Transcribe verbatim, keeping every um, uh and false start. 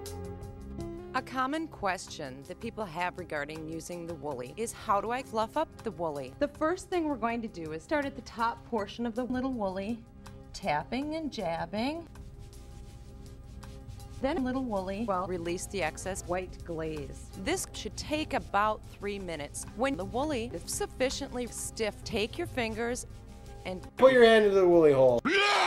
A common question that people have regarding using the Woolie is, how do I fluff up the Woolie? The first thing we're going to do is start at the top portion of the little Woolie, tapping and jabbing. Then little Woolie will release the excess white glaze. This should take about three minutes. When the Woolie is sufficiently stiff, take your fingers and put your hand into the Woolie hole.